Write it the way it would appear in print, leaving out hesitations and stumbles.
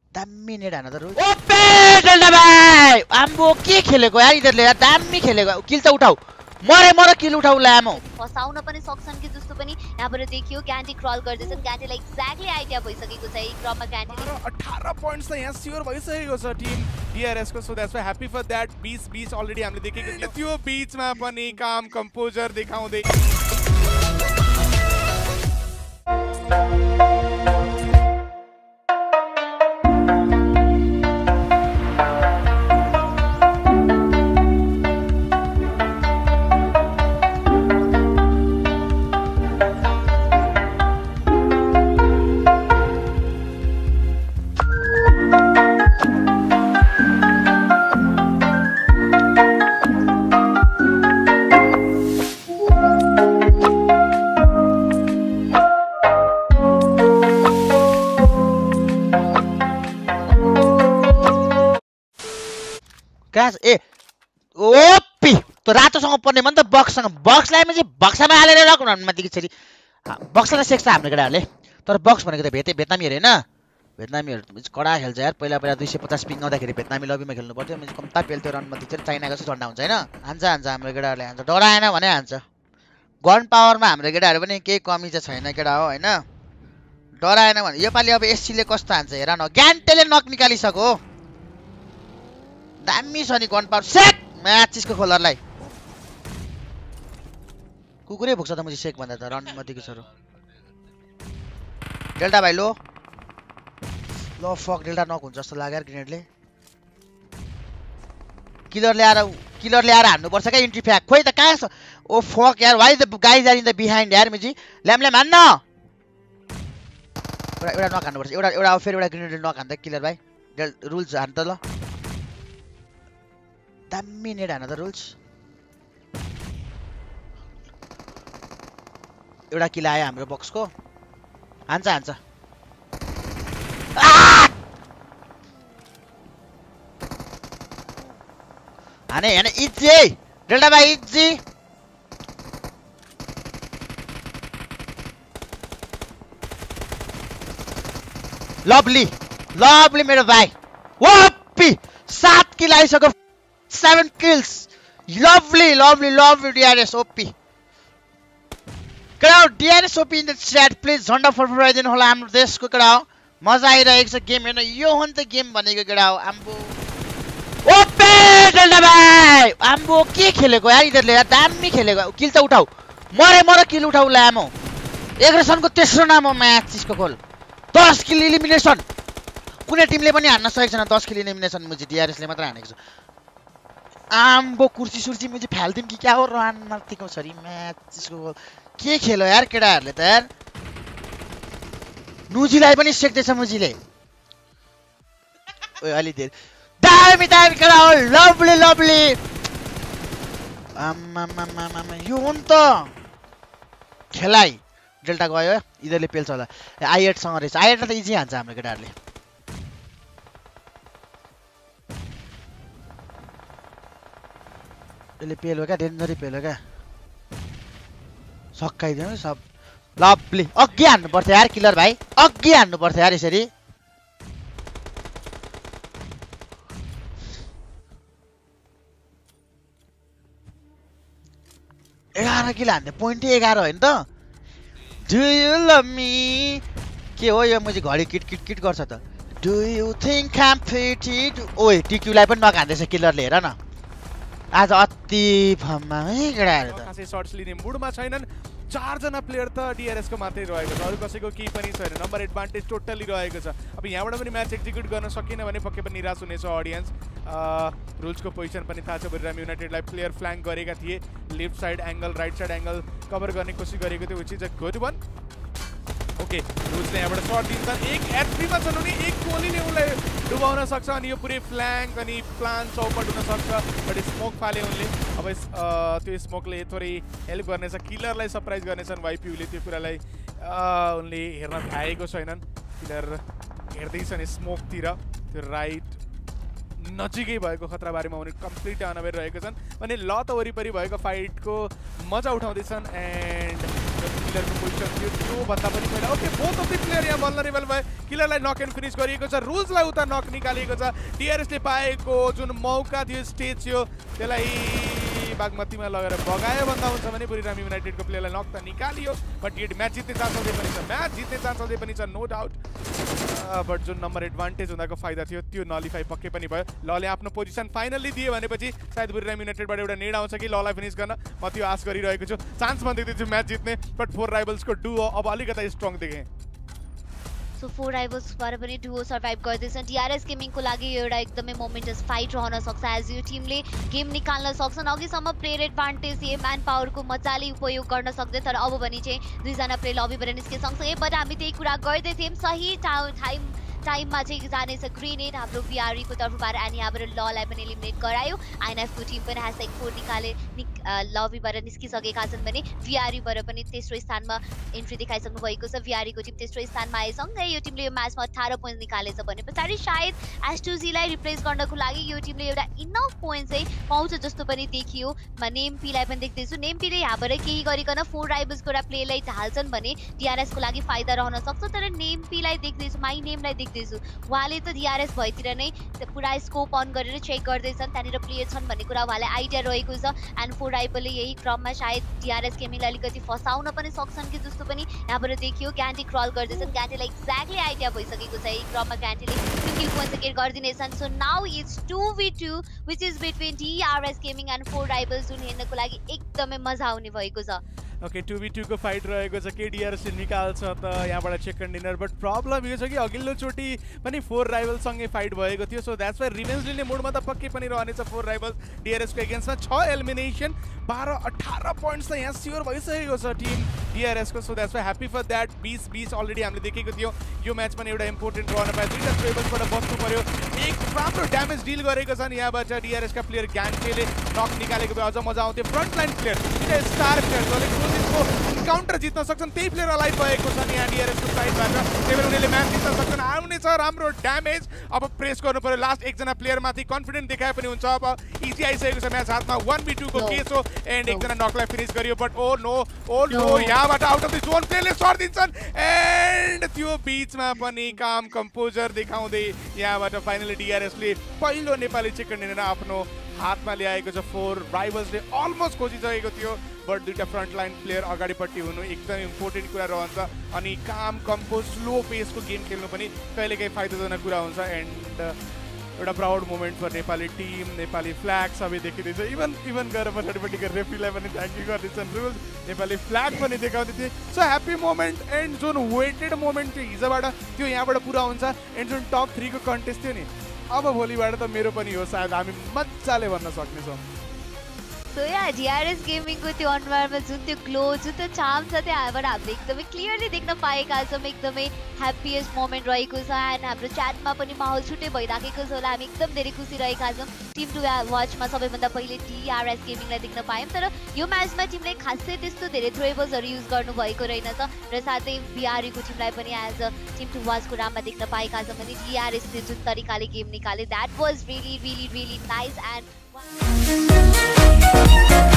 दामी नेड हान त रुल ओपे डेल्टा भाइ आम्बो के खेलेको यार इधरले यार दामी खेलेको किल त उठाऊ मरे किल उठाऊ लामो फसाउन पनि सक्छन् कि जस्तो पनि यहाँबाट देखियो क्यान्डी क्रल गर्दैछन् क्यान्डीलाई एक्ज्याक्टली आइडिया भइसकेको छ यही क्रममा क्यान्डीले 18 पोइन्ट्स त यहाँ स्योर भइसकेको छ टिम DRS को so that's why happy for that 20 already हामीले देखेको थियो त्यो बीचमा पनि काम कम्पोजर देखाउँदै ए ओपी त रातोसँग पर्ने मन त बक्सलाई पनि बक्समा हालेर राख्नु माथि किछरी बक्सलाई सेक्छ हाम्रो केटाहरूले तर बक्स भनेको त भियतनामीहरु हैन भियतनामीहरु कडा खेल्छ यार पहिला 250 पिङ आउँदाखेरि भियतनामी लबीमा खेल्नु पर्थ्यो मैले कम्ता पेल्थ्यो रनमा चाहिँ चाइनाको जस्तो झन्डा हुन्छ हैन हान्छ हाम्रो केटाहरूले हान्छ डराएन भने हान्छ गन पावरमा हाम्रो केटाहरू पनि केही कमी चाहिँ छैन केटा हो हैन डराएन भने योपाली अब एससीले कस्तो हान्छ हेर न ग्यान्टेले नक निकालिसक्यो दामी छ नि गन पावर सेक म्याचको खोलरलाई कुकुरै भुक्छ त म सेक भन्दा त रन मतिको छोरो डेल्टा भाइ लो फक डेल्टा नक हुन्छ जस्तो लाग्यो यार ग्रेनेडले किलरले आएर हान्नु पर्छ क्या इन्ट्री फ्याक खोइ त कहाँ छ ओ फक यार why the guys are in the behind यार मिजी ल्याम हान्न एउटा नक हान्नु पर्छ एउटा फेरि एउटा ग्रेनेडले नक हान्दा किलर भाइ रुल्स हान् त ल दामी नेड हान त रुल्स एउटा किल आयो हाम्रो बक्सको हान्छ हाने इजी डेल्टा भाइ इजी लभली मेरो भाइ ओपी 7 किल आइसक्यो 7 kills lovely DRS OP कडा DRS OP in the chat please झन्डा फरफराइदिनु होला हाम्रो देशको कडा मजा आइरहेको छ गेम हेर्न यो हो नि त गेम भनेको कडा आम्बो ओपे डेल्टा भाइ आम्बो के खेलेको यार इधरले यार दामी खेलेको किल त उठाऊ मरे किल उठाऊ लामो एग्रेसनको तेस्रो नाम हो म्याचको खोल 10 किल इलिमिनेसन कुनै टिमले पनि हान्न सकेको छैन 10 किल इलिमिनेसन मुजी DRS ले मात्र हानेको छ आम्बो कुर्सी सुर्सी मुझे फाल्दिम कि क्या हो रन मार्तीको छोरी म्याचको के खेलो यार केटाहरूले त यार नुजीलाई पनि सेक्दैछ मुजीले ओइ अलि देर दामी केटा हो लभली आम्मा यो हो नि त खेलाइ डेल्टा गयो इधरले पेल्छ होला i8 सँग रहेछ i8 त इजी हान्छ हाम्रो केटाहरूले यसले पेलो क्या डेन्जरी पेलो क्या सकाइदिनु सब लभली अघि हान्नु पर्छ यार किलर भाइ अघि हान्नु पर्छ यार यसरी एघार किल हान्ने पोइन्टै 11 होइन त डु यु लभ मी के हो यो मुझे घडी किट गर्छ त do you think I am pretty ओइ टिक्युलाई पनि नकान्दैछ किलरले हेर न आज अति फममा है केटाहरु त खासै शॉट्स लिने मुडमा छैनन् 4 जना प्लेयर त DRS को मात्रै रहेको छ अरु कसैको केही पनि छैन नम्बर एडभान्टेज टोटली रहेको छ अब यहाँबाट पनि म्याच एक्जिक्युट गर्न सकिन भने पक्कै पनि निराश हुनेछ ऑडियन्स रुल्स को पोजिसन पनि थाहा छ बरिराम युनाइटेडलाई प्लेयर फ्ल्याङ्क गरेका थिए left side angle right side angle cover गर्ने कोसिस गरेको थियो which is a good one okay रुल्सले यहाँबाट शॉट दिन्छन् एक एच3 मा छन् उनी एक गोलीले उनलाई डुबाउन सक्छ अनि यो पुरै फ्ल्याङ्क अनि प्लान चौपट हुन सक्छ बट स्मोक फाले उनले अब त्यो स्मोकले थोरै हेल्प गर्नेछ किलरलाई सरप्राइज गर्नेछन् वाइपीले त्यो कुरालाई उनले हेर्न पाएको छैनन् किलर हेर्दैछन् स्मोकतिर त्यो राइट नजिकै भएको खतराबारीमा उनी कम्प्लिट अनअवेयर रहेको छन् अनि ल त वरिपरि भएको फाइटको मजा उठाउँदैछन् एन्ड किलरको पोजिसन थियो त्यो भन्दा पनि पहिला okay both of the player यहाँ भल्नरेबल भयो किलरलाई नक एन्ड फिनिस गरिएको छ रुल्सलाई उता नक निकालिएको छ डीआरएसले पाएको जुन मौका थियो स्टेज थियो त्यसलाई बागमतीमा लगेर बगायो भन्दा हुन्छ भने बुरीराम युनाइटेडको प्लेयरलाई नक त निकालियो बट यो म्याच जित्ने चान्स अझै पनि छ म्याच जित्ने चान्स अझै पनि छ नो डाउट बट जुन नम्बर एडभान्टेज हुँदाको फाइदा थियो त्यो नलिफाई पक्कै पनि भयो लले आफ्नो पोजिसन फाइनल्ली दियो भनेपछि सायद बुरीराम युनाइटेडबाट एउटा नेड आउँछ कि ललाई फिनिस गर्न म त्यो आश गरिरहेको छु चान्स म देख्दैछु म्याच जित्ने बट 4 राइभल्सको डुओ अब अलिकति स्ट्रङ देखेँ सो 4 राइभल्सबाट पनि डुओ सर्भाइभ गर्दैछन् डीआरएस गेमिङको लागि यो एउटा एकदमै मोमेन्टस फाइट रहन सक्छ एज यो टिमले गेम निकाल्न सक्छन् अघिसम्म प्लेयर एडभान्टेज ए म्यान पावरको मजाले उपयोग गर्न सक्दै तर अब भने चाहिँ दुईजना प्लेयर लबीबाट निस्के सँगसँगै बट हामी त्यही कुरा गर्दै थियौँ सही टाइममा चाहिँ जानेछ ग्रेनेड हाम्रो भिआरईको तर्फबाट अनि यहाँबाट ललाई पनि एलिमिनेट गरायो आइएनएफको टिम पनि #4 निकाले लबीबाट निस्किसकेका छन् भने भिआरईबाट पनि तेस्रो स्थानमा एन्ट्री देखाइसक्नु भएको छ भिआरईको टिम तेस्रो स्थानमा आएसँगै यो टिमले यो म्याचमा 18 पोइन्ट निकालेछ भने पछाडि सायद एस2जीलाई रिप्लेस गर्नको लागि यो टिमले एउटा इनफ पोइन्ट चाहिँ पाउँछ जस्तो पनि देखियो नेमपीलाई पनि देख्दैछु नेमपीले यहाँबाट केही गरिकन 4 राइभल्सको एउटा प्लेयरलाई ढाल्छन् भने डीआरएसको लागि फाइदा रहन सक्छ तर नेमपीलाई देख्दैछु माई नेमलाई देख्दैछु उहाँले त डीआरएस भएतिर नै पुरा स्कोप अन गरेर चेक गर्दैछन् त्यहाँनिर प्लेयर छन् भन्ने कुरा उहाँलाई आइडिया रहेको छ एन्ड 4 राइभलले यही क्रममा सायद डीआरएस गेमिङलाई अलिकति फसाउन पनि सक्छन् कि जस्तो पनि यहाँबाट देखियो ग्यान्टी क्रल गर्दैछन् ग्यान्टीलाई एक्ज्याक्टली आइडिया भइसकेको छ यही क्रममा ग्यान्टीले सिंगल पोइन्ट सेकेन्ड गरिदिनेछन् so now it's 2v2 which is between DRS gaming and 4 rivals जुन हेर्नको लागि एकदमै मजा आउने भएको छ ओके 2v2 को फाइट रहेको छ के डीआरएसले निकाल्छ त यहाँबाट सेकेन्ड डिनर बट प्रब्लम यो छ कि अघिल्लो चोटि पनि 4 राइभल्ससँगै फाइट भएको थियो सो द्याट्स वाइ रिभेन्ज लिने मोडमा त पक्कै पनि रहनेछ 4 राइभल्स डीआरएसको एगेन्स्टमा 6 एलिमिनेसन 12-18 पोइन्ट्स त यहाँ स्योर भइसकेको छ टिम डीआरएसको so that's why happy for that 20-20 already हामीले देखेको थियो यो म्याच पनि एउटा इम्पोर्टेन्ट रहन पायो दुईटा ट्रेबल्सबाट बस्नु पर्यो एक राम्रो ड्यामेज डिल गरेको छन् यहाँबाट डीआरएसका प्लेयर ग्यान्टेले नक निकालेको भए अझ मजा आउँथ्यो front line player star player जसले क्लोजिङको इन्काउन्टर जित्न सक्छन् त्यही प्लेयर अलाइभ भएको छन् यहाँ डीआरएसको साइडबाट त्यही भएर उनीहरूले म्याच जित्न सक्छन् आउनेछ राम्रो ड्यामेज अब प्रेस गर्नु पर्यो लास्ट एकजना प्लेयरमाथि कन्फिडेन्ट देखाए पनि हुन्छ अब इजी आइसकेको छ म्याच हातमा 1v2 को केस हो एन्ड एकजना नकलाई फिनिस गरियो बट ओ नो यहाँबाट आउट अफ द जोन प्लेयरले सर्ट दिन्छन् एन्ड त्यो बिचमा पनि काम कम्पोजर देखाउँदै यहाँबाट फाइनली डीआरएसले पहिलो नेपाली चिकन डिनर आफ्नो हातमा ल्याएको छ 4 राइभल्सले अलमोस्ट खोजिसकेको थियो बट दुईटा फ्रन्ट लाइन प्लेयर अगाडिपट्टि हुनु एकदम इम्पोर्टेन्ट कुरा रहन्छ अनि काम कम्पोज स्लो पेसको गेम खेल्नु पनि कहिलेकाहीँ फाइदाजनक कुरा हुन्छ एन्ड एउटा proud moment for Nepali team Nepali flag सबै देखिँदैछ इभन गएर पछाडिपट्टिको रेफ्रीलाई पनि थ्याङ्क यू गर्दैछन् रुल्स नेपाली फ्ल्याग पनि देखाउँदै थिए सो ह्याप्पी मोमेन्ट एन्ड जुन वेटेड मोमेन्ट थियो हिजोबाट त्यो यहाँबाट पुरा हुन्छ एन्ड जुन टप 3 को कन्टेस्ट थियो नि अब भोलिबाट त मेरो पनि हो सायद हामी मजाले भन्न सक्नेछौँ सो या डीआरएस गेमिङको त्यो अनुहारमा जुन त्यो ग्लो जुन त्यो चार्म छ त्यहाँबाट हामीले एकदमै क्लियरली देख्न पाएका छौँ एकदमै ह्याप्पिएस्ट मोमेन्ट रहेको छ एन्ड हाम्रो च्याटमा पनि माहौल छुट्टै भइराखेको छ होला हामी एकदम धेरै खुसी रहेका छौँ टिम टु वाचमा सबैभन्दा पहिले डीआरएस गेमिङलाई देख्न पायौँ तर यो म्याचमा टिमले खासै त्यस्तो धेरै थ्रोएबल्सहरू युज गर्नुभएको रहेनछ र साथै भिआरईको टिमलाई पनि एज अ टिम टु वाचको नाममा देख्न पाएका छौँ भने डीआरएसले जुन तरिकाले गेम निकाले that was really nice and